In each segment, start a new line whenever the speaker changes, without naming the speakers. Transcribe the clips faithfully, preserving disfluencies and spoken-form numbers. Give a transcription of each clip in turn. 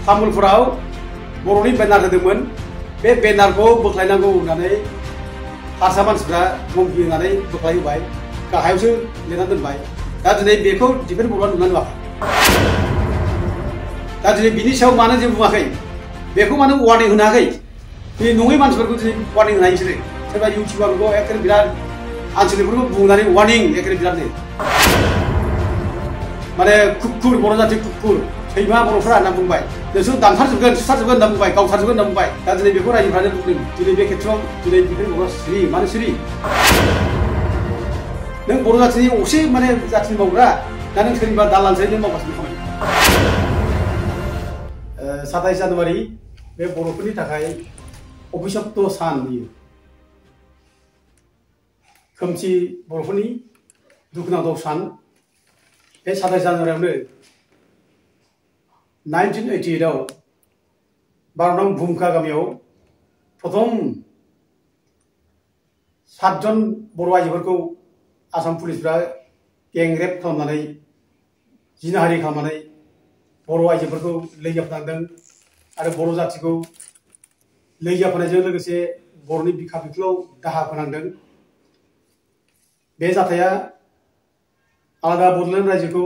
तामुलपुराव बर'नि बेनार होदोंमोन बे बेनारखौ बोख्लायनांगौ होननानै हारसा मानसिफ्रा धमखि होनानै बोख्लायहोबाय गाहायावसो लिरना दोनबाय दा दिनै बेखौ दिफेन बर'आ नुनानै नुवाखै दा दिनै बिनि सायाव मानो जेबो बुङाखै बेखौ मानो वार्निं होनो हायाखै बे नङै मानसिफोरखौ दिनै वार्निं होनो हायो बिसोरो सोरबा इउटिउबारफोरखौ एखेबारे बिराद आनसलिकफोरखौ बुंनानै वार्निं एखेबारे बिरादनो माने कुकुर बर' जाति कुकुर सैमा बर'फ्रा होनना बुंबाय नोंसोर दानथारजोबगोन सुथारजोबगोन होनना बुंबाय गावथारजोबगोन होनना बुंबाय दा दिनै बेखौ रायजोफ्रानो बुंदों दिनै बे खेत्रआव दिनै दिफेन बर'आ सिरि मानो सिरि नों बर' जातिनि असे माने जातिनि मावग्रा दा नों सोरनिबा दालालसो नों मावगासिनो खामानि साताइस जानुवारि बे बर'फोरनि थाखाय अभिशप्त सान बियो खोमसि बर'फोरनि दुखुनांथाव सान बे साताइस जानुवारियावनो नाइनटिन ओइटि एइट आव बार'नं भुमखा गामियाव प्रथम सातजन बर' आइजोफोरखौ आसाम पुलिसफ्रा गेंरेप खालामनानै जिनाहारि खालामनानै बर' आइजोफोरखौ लैजाफोनांदों आरो बर' जातिखौ लैजाफोनायजों लोगोसे बर'नि बिखा बिख्लोआव दाहा फोनांदों बे जाथाया आलादा बड'लेण्ड रायजोखौ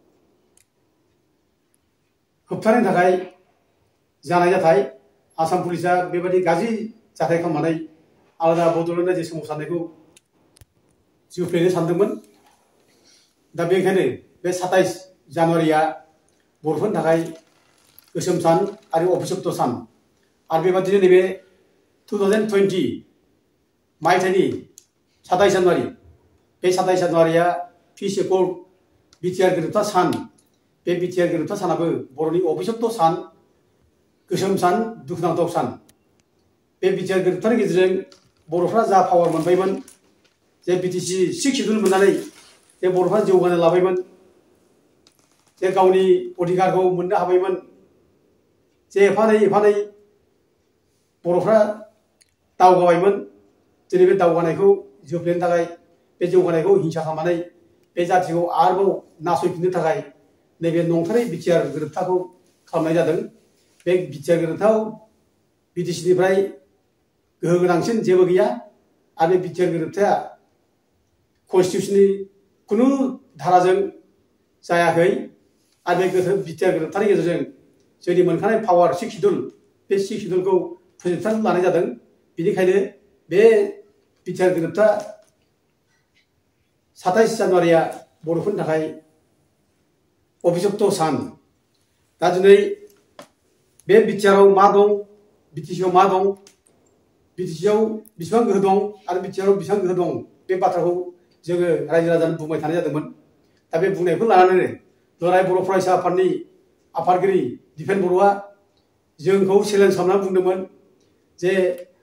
होबथानो थाखाय जानाय जाथाय आसाम पुलिसा बेबायदि गाज्रि जाथाय खालामनानै आलादा बड'लेण्ड रायजो सोमावसारनायखौ जोफ्लेनो सानदोंमोन दा बेनिखायनो बे साताइस जानुवारिया बर'फोरनि थाखाय गोसोम सान आरो अभिशप्त सान आरो बेबादिनो नैबे टु थावजेन्ड टुवेन्टि मायथाइनि साताइस जानुवारि बे साताइस जानुवारिया पिस एकर्ड बिटिआर गोरोबथा सान बे बिटिआर गोरोबथा सानाबो बर'नि अभिशप्त सान गोसोम सान दुखुनांथाव सान बे बिटिआर गोरोबथानि गेजेरजों बर'फ्रा जा पावार मोनबायमोन जे बिटिसि सिक्स सिडुल मोननानै जे बर'फ्रा जौगानो लाबायमोन जे गावनि अधिकारखौ मोननो हाबायमोन जे एफानै एफानै बर'फ्रा दावगाबायमोन दिनै बे दावगानायखौ जोफ्लेनो थाखाय बे जौगानायखौ हिंसा खालामनानै बे जातिखौ आरोबाव नासयफिननो थाखाय नैबे नंथारै बिटिआर गोरोबथाखौ खालामनाय जादों बे बिटिआर गोरोबथायाव बिटिसिनिफ्राय गोहो गोनांसिन जेबो गैया आरो बे बिटिआर गोरोबथाया कन्स्टिटिउसननि खुनु धाराजों जायाखै आरो बे बिटिआर गोरोबथानि गेजेरजों जोंनि मोनखानाय पावार सिक्स सिडुल बे सिक्स सिडुलखौ फोजोबस्रांनो लानाय जादों बेनिखायनो बे बिटिआर गोरोबथा साताइस जानुवारिया बर'फोरनि थाखाय अभिशप्त सान दा दिनै बे बिटिआराव मा दं बिटिसिआव मा दं बिटिसिआव बेसेबां गोहो दं आरो बिटिआराव बेसेबां गोहो दं बे बाथ्राखौ जोङो रायजो राजानो बुंबाय थानाय जादोंमोन दा बे बुंनायखौ लानानैनो दुलाराय बर' फरायसा आफादनि आफादगिरि दिफेन बर'आ जोंखौ चेलेन्ज खालामनानै बुंदोंमोन जे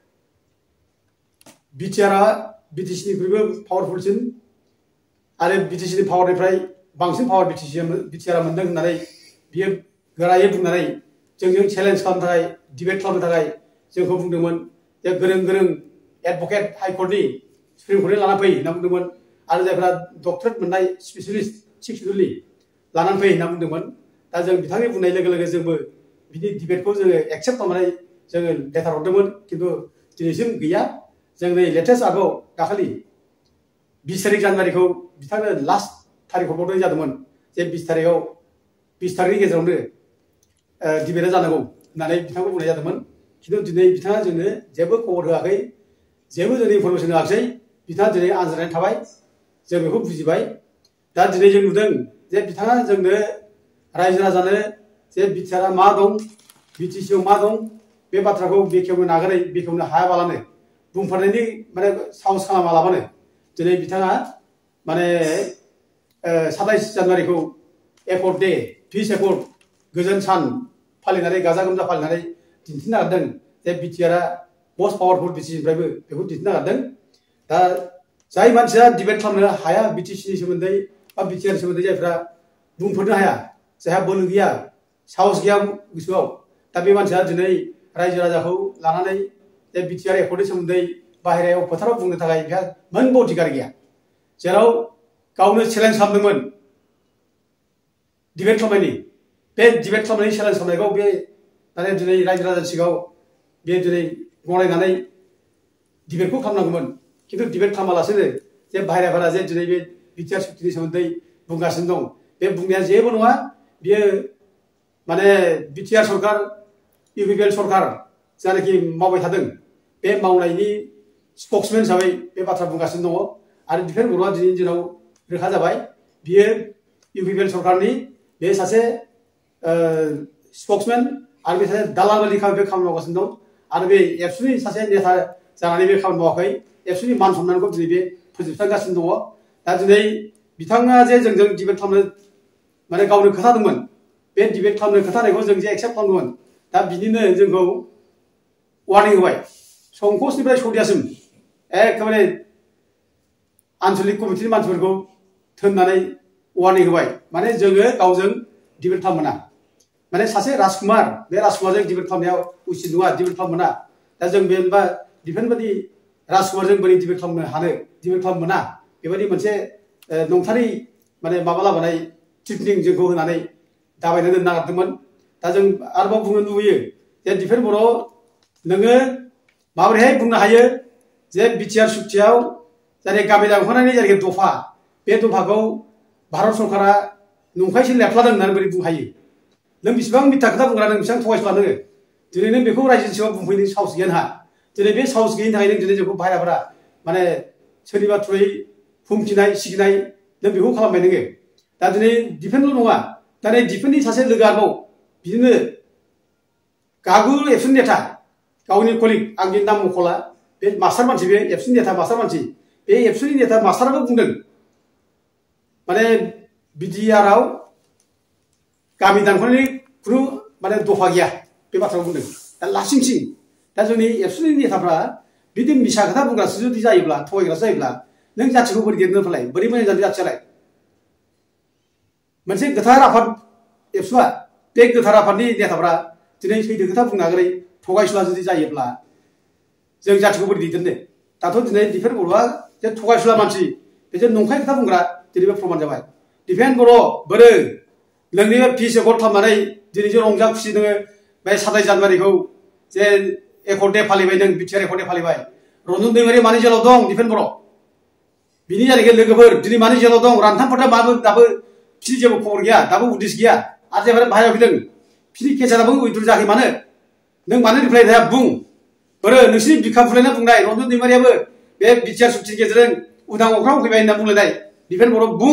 बिटिआरआ बिटिसिनिख्रुइबो पावारफुलसिन आरो बिटिसिनि पावारनिफ्राय बांसिन पावार बिटिसि बिटिआरआ मोनदों होननानै बियो गोरायै बुंनानै जोंजों चेलेन्ज खालामनो थाखाय डिबेट खालामनो थाखाय जोंखौ बुंदोंमोन जे गोरों गोरों एडभकेट हाइकर्टनि सुप्रिम कर्टनि लाना फै होनना बुंदोंमोन आरो जायफ्रा डक्टरेट मोननाय स्पेसियलिस्ट सिक्स सिडुलनि लानानै फै होनना बुंदोंमोन दा जों बिथांनि बुंनाय लोगो लोगो जोंबो बिनि डिबेटखौ जोङो एक्सेप्ट खालामनानै जोङो लेटार हरदोंमोन खिन्थु दिनैसिम गैया जों नै लेटेस्ट आगोआव दाखालि बिस तारिख जानुवारिखौ बिथांनो लास्ट थारिख हरबावनाय जादोंमोन जे बिस तारिखआव बिस तारिखनि गेजेरावनो डिबेटआ जानांगौ होननानै बिथांखौ बुंनाय जादोंमोन खिन्थु दिनै बिथाङा जोंनो जेबो खबर होआखै जेबो जोंनो इनफरमेसन होआखै बिथाङा दिनै आनज्रायनानै थाबाय जों बेखौ बुजिबाय दा दिनै जों नुदों जे बिथाङा जोंनो रायजो राजानो जे बिटिआरआ मा दं बिटिसिआव मा दं बे बाथ्राखौ बेखेवनो नागारै बेखेवनो हायाबालानो बुंफोरनायनि माने साहस खालामालाबानो दिनै बिथाङा माने साताइस जानुवारिखौ एकर्ड डे पिस एकर्ड गोजोन सान फालिनानै गाजा गोमजा फालिनानै दिन्थिनो नागिरदों जे बिटिआरआ मस्ट पावारफुल बिटिसिनिफ्रायबो बेखौ दिन्थिनो नागिरदों दा जाय मानसिया डिबेट खालामनो हाया बिटिसिनि सोमोन्दै बा बिटिआरनि सोमोन्दै जायफ्रा बुंफोरनो हाया जायहा बोलो गैया साहस गैया गोसोआव दा बे मानसिया दिनै रायजो राजाखौ लानानै जे बिटिआर एकर्डनि सोमोन्दै बाहेरायाव फोथाराव बुंनो थाखाय बेहा मोनबो अधिकार गैया जेराव गावनो चेलेन्ज खालामदोंमोन डिबेट खालामनायनि बे डिबेट खालामनायनि चेलेन्ज खालामनायखौ बे नाथाय दिनै रायजो राजा सिगाङाव बे दिनै गनायनानै डिबेटखौ खालामनांगौमोन खिन्थु डिबेट खालामालासेनो जे बाहेराफोरा जे दिनै बे बिटिआर सुक्तिनि सोमोन्दै बुंगासिनो दं बे बुंनाया जेबो नङा बियो माने बिटिआर सरकार इउपिपिएल सरकार जायनाखि मावबाय थादों बे मावनायनि स्पक्समेन हिसाबै बे बाथ्रा बुंगासिनो दङ आरो दिपेन बर'आ दिनैनि दिनाव रोखा जाबाय बियो इउपिपिएल सरकारनि बे सासे स्पक्समेन आरो बे सासे दालाल बायदि बे खामानि मावगासिनो दं आरो बे एबसुनि सासे नेता जानानै बे खामानि मावाखै एबसुनि मान सन्मानखौ दिनै बे फोजोबस्रांगासिनो दङ दा दिनै बिथाङा जे जोंजों डिबेट खालामनो माने गावनो खोथादोंमोन बे डिबेट खालामनो खोथानायखौ जों जे एक्सेप्ट खालामदोंमोन दा बिनिनो जोंखौ वार्निं होबाय संकसनिफ्राय सदियासिम एखेबारे आन्चलिक कमिटिनि मानसिफोरखौ थोननानै वार्निं होबाय माने जोङो गावजों डिबेट खालामनो मोना माने सासे राजकुमार बे राजकुमारजों डिबेट खालामनायाव उचित नङा डिबेट खालामनो मोना दा जों बेनोबा डिफेन बायदि राजकुमारजों बोरै डिबेट खालामनो हानो डिबेट खालामनो मोना बेबायदि मोनसे नंथारै माने माबा लाबोनाय ट्रिटनिं जोंखौ होनानै दाबायनो दोननो नागिरदोंमोन दा जों आरोबाव बुंनो लुबैयो जे डिफेन बर' नोङो माबोरैहाय बुंनो हायो जे बिटिआर सुक्तियाव जाय गामि दानख'नायनि जायखि दफा बे दफाखौ भारत सरकारा नंखायसो लेरफ्लादों होननानै बोरै बुंनो हायो नों बेसेबां मिथ्या खोथा बुंग्रा नों बेसेबां थगायसुला नोङो दिनै नों बेखौ रायजोनि सिगाङाव बुंफैनो साहस गैया नोंहा दिनै बे साहस गैयिनि थाखाय नों दिनै जोंखौ बाहेराफोरा माने सोरनिबा थ्रुयै हुमखिनाय सिगिनाय नों बेखौ खालामबाय नोङो दा दिनै डिफेनल' नङा दा नै डिफेननि सासे लोगो आरोबाव बिदिनो गागु एबसुनि नेता गावनि कलिग आंनि नाम मख'ला बे मास्टार मानसि बे एबसुनि नेता मास्टार मानसि बे एबसुनि नेता मास्टाराबो बुंदों माने बिटिआरआव गामि दानख'नायनि खुनु माने दफा गैया बे बाथ्राखौ बुंदों दा लासिं सिं दा जोंनि एबसुनि नेताफ्रा बिदि मिसा खोथा बुंग्रासो जुदि जायोब्ला थगायग्रासो जायोब्ला नों जाथिखौ बोरै देरनो फालाय बोरै मोजां जानो जाथियालाय मोनसे गोथार आफाद एबसुआ बे गोथार आफादनि नेताफ्रा दिनै सैथो खोथा बुंनो हागोरै थगायसुला जुदि जायोब्ला जों जाथिखौ बोरै दैदेननो दाथ' दिनै डिफेन बर'आ जे थगायसुला मानसि बे जे नंखाय खोथा बुंग्रा दिनै बे प्रमान जाबाय डिफेन बर' बोरो नोंनि बे पिस एकर्ड खालामनानै दिनै जे रंजा खुसि नोङो बे साताइस जानुवारिखौ जे एकर्ड दे फालिबाय नों बिटिआर एकर्ड दे फालिबाय रन्जन दैमारि मानि जेलाव दं डिफेन बर' बिनि जायनाखि लोगोफोर दिनै मानि जेलाव दं रानथामफोरथा माबो दाबो बिसोरनि जेबो खबर गैया दाबो उदिस गैया आरो जेब्ला बाहेरायाव फैदों बिसोरनि केसा दाबो उइद्र जायाखै मानो नों मानो रिप्लाइ होया बुं बोरो नोंसिनि बिखा बुलायना बुंनाय रन्जन दैमारियाबो बे बिटिआर सुक्तिनि गेजेरजों उदां अख्राङाव फैबाय होनना बुंलायनाय डिफेन बर' बुं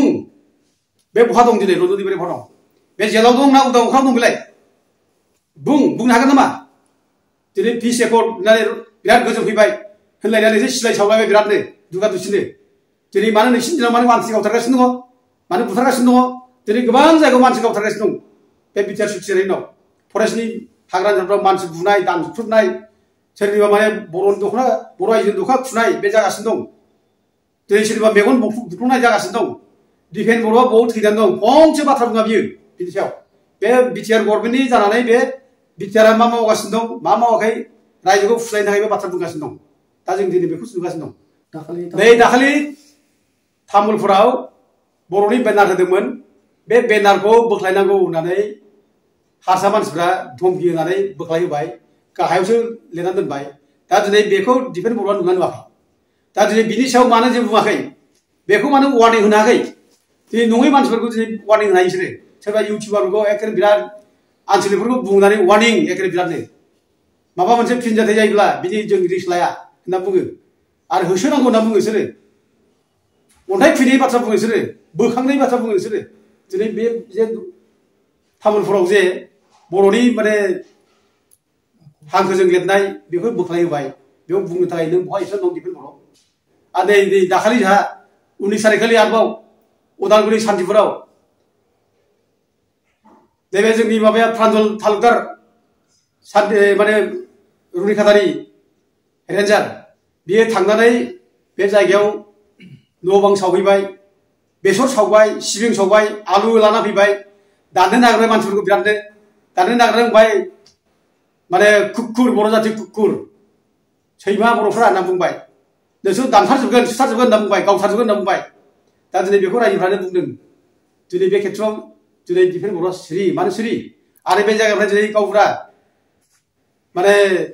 बे बहा दं दिनै रन्जन दैमारि बहा दं बे जेलाव दं ना उदां अख्राङाव दं बेलाय बुं बुंनो हागोन नामा दिनै पिस एकर्ड होननानै बिराद गोजौ फैबाय होनलायनानै एसे सिलाय सावलायबाय बिरादनो दुगा दुसिनो दिनै मानो नोंसिनि दिनाव मानो मानसि गावथारगासिनो दङ मानो बुथारगासिनो दङ दिनै गोबां जायगायाव मानसि गावथारगासिनो दं बे बिटिआर सुक्ति जानायनि उनाव फरेस्टनि हाग्रा ओनसोलफ्राव मानसि बुनाय दानख्रुबनाय सोरनिबा माने बर'नि दख'ना बर' आइजोनि दख'ना खुनाय बे जागासिनो दं दिनै सोरनिबा मेगन बुख्रुबनाय जागासिनो दं डिफेन बर'आ बहुत थैनानै दं फंसे बाथ्रा बुङा बियो बिनि सायाव बे बिटिआर गभर्नमेन्टनि जानानै बे बिटिआरआ मा मावगासिनो दं मा मावाखै रायजोखौ फुस्लायनो थाखाय बे बाथ्रा बुंगासिनो दं दा जों दिनै बेखौ नुगासिनो दं नै दाखालि तामुलपुराव बर'नि बेनार होदोंमोन बे बेनारखौ बोख्लायनांगौ होननानै हारसा मानसिफ्रा धमकी होनानै बोख्लायहोबाय गाहायावसो लिरनानै दोनबाय दा दिनै बेखौ डिफेन बर'आ नुना नुवाखै दा दिनै बिनि सायाव मानो जेबो बुङाखै बेखौ मानो वार्निं होनो हायाखै दिनै नङै मानसिफोरखौ दिनै वार्निं होनो हायो बिसोरो सोरबा इउटिउबारफोरखौ एखेबारे बिराद आनचलिकफोरखौ बुंनानै वार्निं एखेबारे बिरादनो माबा मोनसे फिनजाथाय जायोब्ला बिदि जों रिक्स लाया होनना बुङो आरो होसोनांगौ होनना बुङो बिसोरो अन्थाइ खुबैनायनि बाथ्रा बुङो बिसोरो बोखांनायनि बाथ्रा बुङो बिसोरो दिनै बे जे तामुलपुराव जे बर'नि माने हांखोजों लिरनाय बेखौ बोख्लायहोबाय बेयाव बुंनो थाखाय नों बहा एबसेन्ट दं डिफेन बर' आरो नै नै दाखालि जोंहा उननिस तारिखखालि आरोबाव उदालगुरि सान्तिपुराव नैबे जोंनि माबाया प्रान्जल तालुकदार माने रुनिकातारि रेन्जार बियो थांनानै बे जायगायाव न' बां सावहैबाय बेसर सावबाय सिबिं सावबाय आलु लाना फैबाय दाननो नागिरबाय मानसिफोरखौ बिरादनो दाननो नागिरबाय माने कुकुर बर' जाति कुकुर सैमा बर'फ्रा होनना बुंबाय नोंसोर दानथारजोबगोन सुथारजोबगोन होनना बुंबाय गावथारजोबगोन होनना बुंबाय दा दिनै बेखौ रायजोफ्रानो बुंदों दिनै बे खेत्रआव दिनै डिफेन बर'आ सिरि मानो सिरि आरो बे जायगाफ्रा दिनै गावफ्रा माने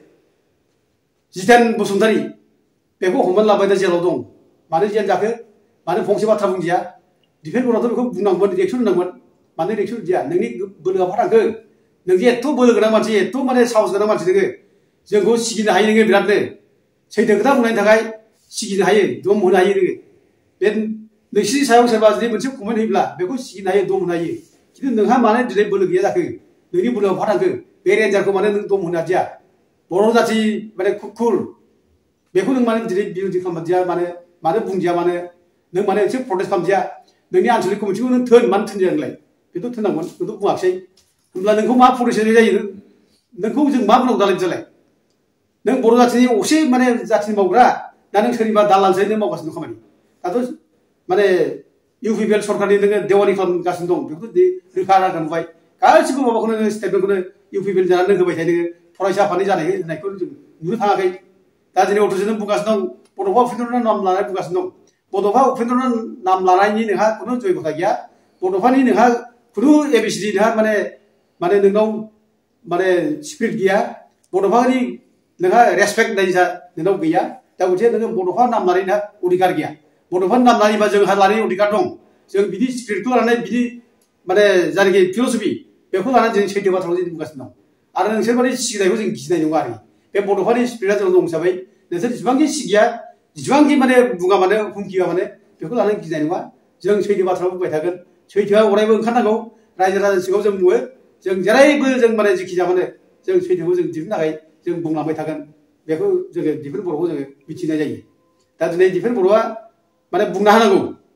जितेन बसुमतारी बेखौ हमनानै लाबाय दा जेलाव दं मानो जेल जाखो मानो फंसे बाथ्रा बुंदिया दिफेन बर'आथ' बेखौ बुंनांगौमोन रिएक्सन होनांगौमोन मानो रिएक्सन होदिया नोंनि बोलोआ बहा थांखो नोंदि एथ' बोलो गोनां मानसि एथ' माने साहस गोनां मानसि नोङो जोंखौ सिगिनो हायो नोङो बिरादनो सैथो खोथा बुंनायनि थाखाय सिगिनो हायो दम होनो हायो नोङो बे नोंसिनि सायाव सोरबा जुदि मोनसे कमेन्ट होयोब्ला बेखौ सिगिनो हायो दम होनो हायो खिन्थु नोंहा मानो दिनै बोलो गैया जाखो नोंनि बोलोआ बहा थांखो बे रेन्जारखौ मानो नों दम होनो हादिया बर' जाथि माने खुर बेखौ नों माने दिनै बिरोधि खालामदिया मानो मानो बुंदिया मानो नों माने एसे प्रटेस्ट खालामदिया नोंनि आनसलिक कमिटिखौ नों थोन मानो थोनदिया नोंलाय बेथ' थोननांगोन बेथ' बुङाखिसै होमब्ला नोंखौ मा प्रटेस्ट जायो नोंखौ जों मा बुंनांगौ दालाय बिदियालाय नों बर' जाथिनि असे माने जाथिनि मावग्रा दा नों सोरनिबा दालालसै नों मावगासिनो दं खामानि दाथ' माने इउ पि पि एल सरकारनि नोङो देवानि खालामगासिनो दं बेखौथ' रोखा रोखा नुबाय गासिबो माबाखौनो नोङो स्टेटमेन्टखौनो इउ पि पि एल जानानै होबाय थायो नोङो फरायसा आफादनि जानाय होनायखौ जों नुनो थाङाखै दा दिनै अथ'जों बुंगासिनो दं बड'फा उपेन्द्रनाथ नाम लानाय बुंगासिनो दं बड'फा उपेन्द्रनाथ नाम लानायनि नोंहा खुनु जयगथा गैया बड'फानि नोंहा खुनु एबिसिडि नोंहा माने माने नोंनाव माने स्पिरिट गैया बड'फानि नोंहा रेसपेक्ट होननाय नोंनाव गैया दा गथिखे नोङो बड'फा नाम लानाय नोंहा अधिकार गैया बड'फानि नाम लानायबा जोंहा लानायनि अधिकार दं जों बिदि स्पिरिटखौ लानानै बिदि माने जायनाखि फिलसफि बेखौ लानानै जों सैथो बाथ्राखौ जों बुंगासिनो दं आरो नोंसोर माने सिगिनायखौ जों गिनाय नङा आरो बे बड'फानि स्पिरिटआ जोंनाव दं हिसाबै नोंसोर जेसेबांखि सिगिया जेसेबांखि माने बुङा माने हुमखिया माने बेखौ लानानै गिनाय नङा जों सैथो बाथ्राखौ बुंबाय थागोन सैथोआ अरायबो ओंखारनांगौ रायजो राजानि सिगाङाव जों बुङो जों जेरैबो जों माने जेखि जाया माने जों सैथोखौ जों दिहुननो थाखाय जों बुंलांबाय थागोन बेखौ जोङो दिफेन बर'खौ जोङो मिथिनाय जायो दा दिनै दिफेन बर'आ माने बुंना होनांगौ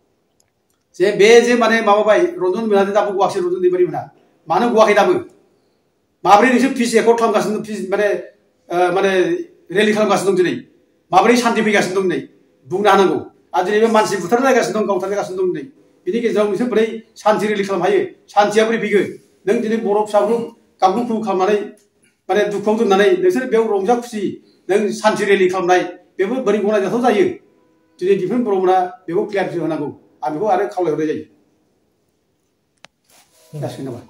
जे बे जे माने माबाबाय रन्जन मोनहा दाबो गवाखै रन्जन दैमारि मोनहा मानो गवाखै दाबो माब्रै नोंसोर पिस एकर्ड खालामगासिनो पिस माने माने रेलि खालामगासिनो दं दिनै माब्रै शान्ति फैगासिनो दं दिनै बुंना होनांगौ आरो दिनै बे मानसि बुथारलायगासिनो दं गावथारलायगासिनो दं दिनै बिनि गेजेराव नोंसोर बोरै शान्ति रेलि खालामनो हायो शान्तिया बोरै फैगोन नों दिनै बर' फिसाखौ गाबगु खुबु खालामनानै माने दुखुआव दोननानै नोंसोर बेयाव रंजा खुसि नों शान्ति रेलि खालामनाय बेबो बोरै गनायजाथाव जायो दिनै दिफेन बर'मोना बेखौ क्लियारिटि होनांगौ आं बेखौ आरो खावलायहरनाय जायो जासिगोन नामा